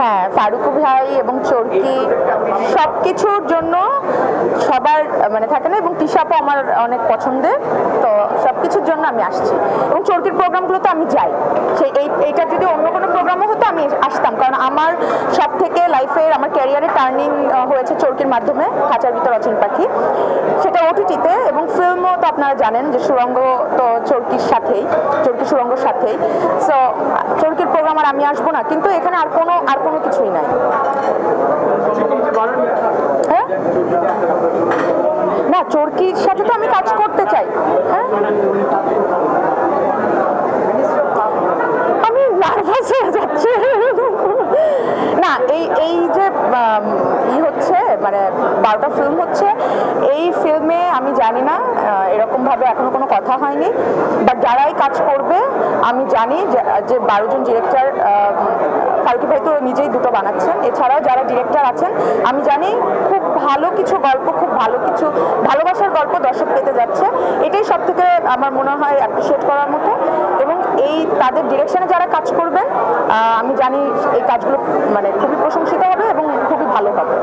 হ্যাঁ, ফারুক ভাই এবং চরকি সবকিছুর জন্য সবার মানে থাকে না, এবং তিশাপও আমার অনেক পছন্দের, তো সবকিছুর জন্য আমি আসছি। এবং চরকির প্রোগ্রামগুলোতে আমি যাই, সেই এইটা যদি অন্য কোনো প্রোগ্রামও হতো আমি আসতাম, কারণ আমার সব থেকে লাইফের আমার ক্যারিয়ারে টার্নিং হয়েছে চরকির মাধ্যমে, খাঁচার ভিতর অচিন পাখি, সেটা ওটিটিতে। এবং ফিল্মও তো আপনারা জানেন যে সুরঙ্গ তো চরকির সাথেই, চরকি সুরঙ্গর সাথেই। সো চরকির প্রোগ্রাম আর আমি আসবো না, কিন্তু এখানে আর কোনো কিছুই নাই। হ্যাঁ না, চরকির সাথে তো আমি কাজ করতে চাই। হ্যাঁ, আমি নার্ভাস হয়ে যাচ্ছি। না, এই যে হচ্ছে মানে 12টা ফিল্ম হচ্ছে, এই ফিল্মে আমি জানি না, এরকমভাবে এখনো কোনো কথা হয়নি, বাট যারাই কাজ করবে আমি জানি যে 12 জন ডিরেক্টর, ফারুকি ভাই তো নিজেই দুটো বানাচ্ছেন, এছাড়াও যারা ডিরেক্টর আছেন আমি জানি খুব ভালো কিছু গল্প, খুব ভালো কিছু ভালোবাসার গল্প দর্শক পেতে যাচ্ছে। এটাই সব থেকে আমার মনে হয় অ্যাপ্রিসিয়েট করার মতো। এবং এই তাদের ডিরেকশনে যারা কাজ করবেন আমি জানি এই কাজগুলো মানে খুবই প্রশংসিত হবে এবং খুবই ভালো হবে।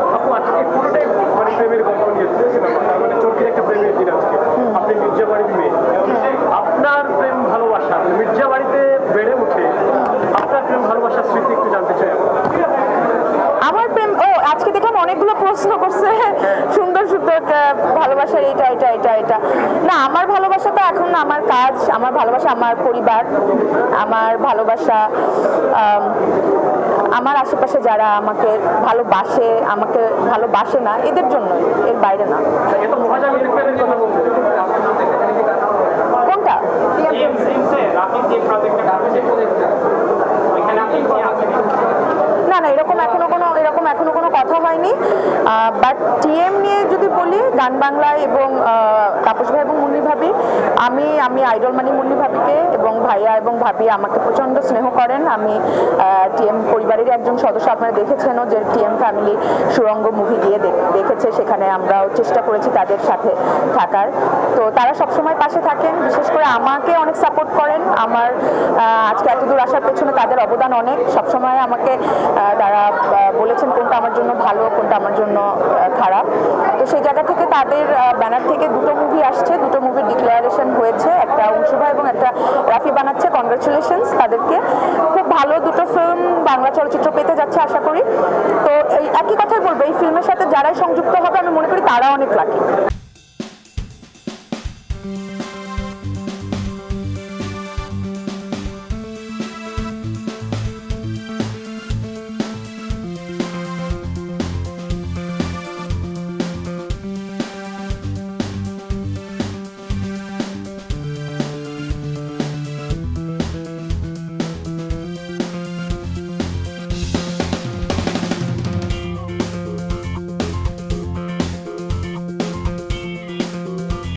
আপনার প্রেম ভালোবাসা মির্জাবাড়িতে বেড়ে উঠে আপনার প্রেম ভালোবাসার স্মৃতি একটু জানতে চাই। আমার প্রেম, আজকে দেখলাম অনেকগুলো প্রশ্ন করছে সুন্দর সুন্দর ভালোবাসার এটা না, আমার ভালোবাসা তো এখন আমার কাজ, আমার ভালোবাসা আমার পরিবার, আমার ভালোবাসা আমার আশেপাশে যারা আমাকে ভালোবাসে না এদের জন্য, এর বাইরে না। কোনটা? না, এরকম এখনো কোনো কথা হয়নি। বাট টিএম নিয়ে যদি বলি, গান বাংলায় এবং তাপস ভাই এবং মুন্নি ভাবি, আমি আইডল মানি মুন্নি ভাবিকে, এবং ভাইয়া এবং ভাবি আমাকে প্রচণ্ড স্নেহ করেন। আমি টিএম পরিবারের একজন সদস্য, আপনারা দেখেছেনও যে টিএম ফ্যামিলি সুরঙ্গ মুভি গিয়ে দেখেছে, সেখানে আমরাও চেষ্টা করেছি তাদের সাথে থাকার। তো তারা সবসময় পাশে থাকেন, বিশেষ করে আমাকে অনেক সাপোর্ট করেন। আমার আজকে এত দূর আসার পেছনে তাদের অবদান অনেক। সবসময় আমাকে তারা বলেছেন কোনটা আমার জন্য ভালো, কোনটা আমার জন্য খারাপ। তো সেই জায়গা থেকে তাদের ব্যানার থেকে দুটো মুভি আসছে, দুটো মুভির ডিক্লারেশন হয়েছে, একটা অংশু ভাই এবং একটা রাফি বানাচ্ছে। কনগ্রাচুলেশনস তাদেরকে। খুব ভালো দুটো ফিল্ম বাংলা চলচ্চিত্র পেতে যাচ্ছে আশা করি। তো এই একই কথাই বলবো, এই ফিল্মের সাথে যারাই সংযুক্ত হবে আমি মনে করি তারা অনেক লাকি।